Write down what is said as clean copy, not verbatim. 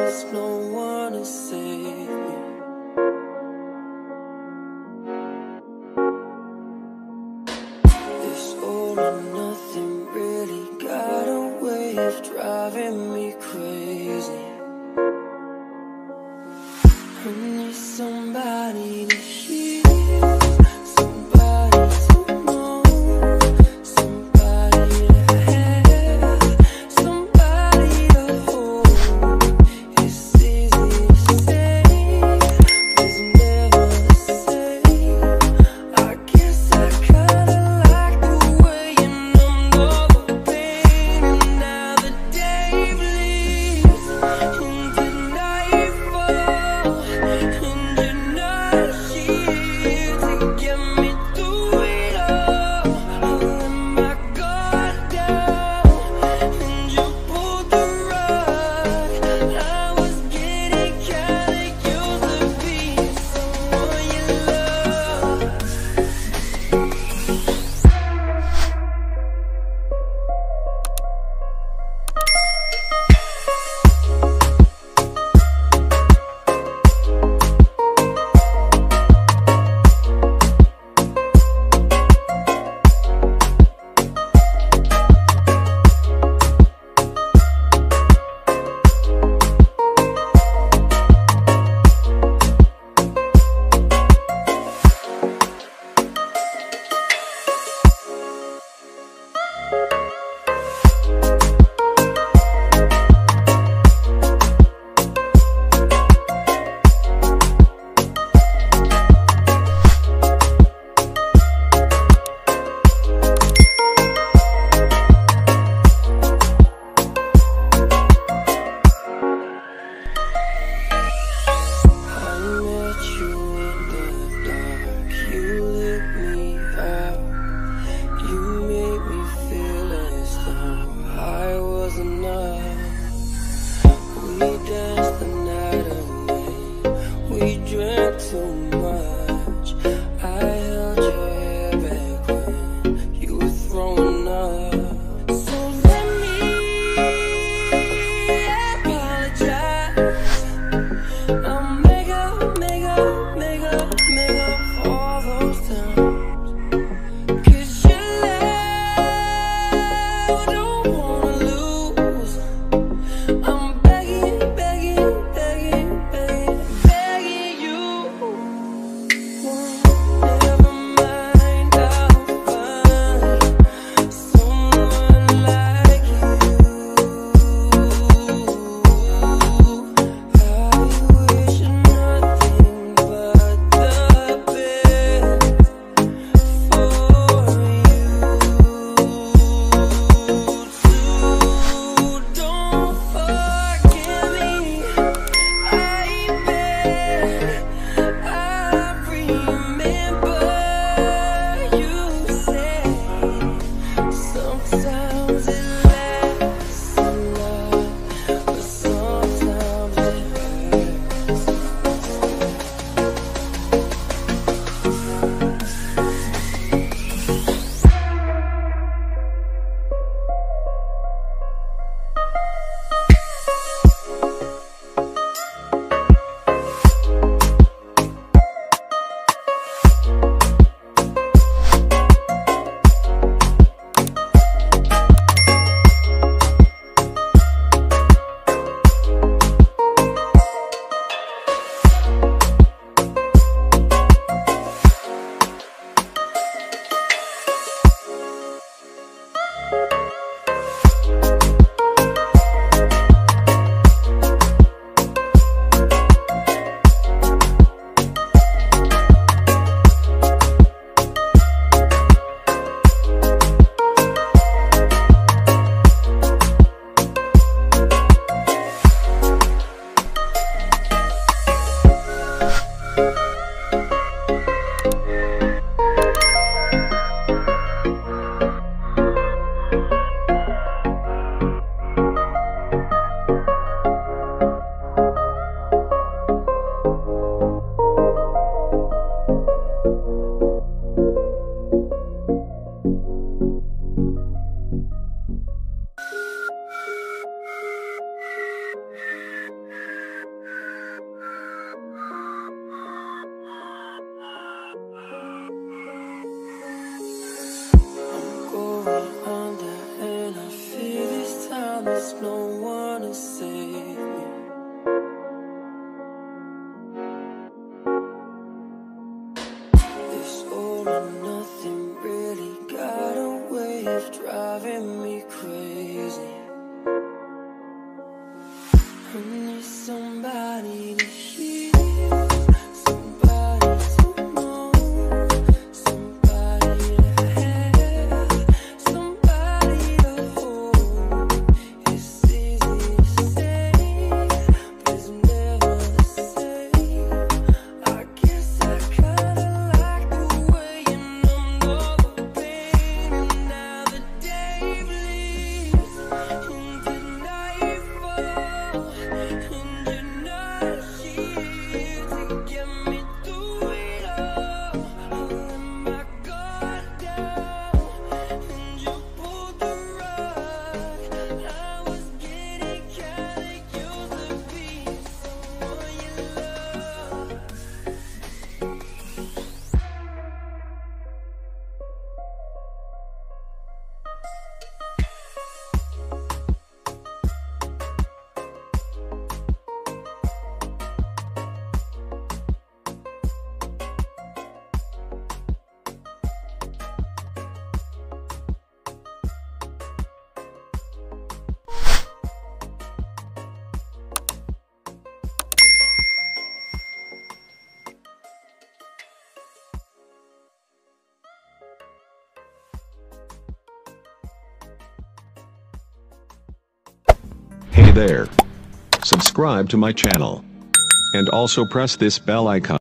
There's no one to save me. This all or nothing really got a way of driving me crazy. I need somebody to hear, somebody to know, somebody to have, somebody to hold. It's easy to say, but it's never the same. I guess I kinda like the way you numbed all the pain. And now the day bleeds into nightfall, and you're not here. I need somebody to hear, somebody to know, somebody to have, somebody to hold. It's easy to say, but it's never the same. I guess I kinda like the way you numbed all the pain, and now the day bleeds into nightfall, and you're not here to get me through it all. I let my guard down, and you pulled the rug. I was getting kinda used to being someone you love. Hey there. Subscribe to my channel. And also press this bell icon.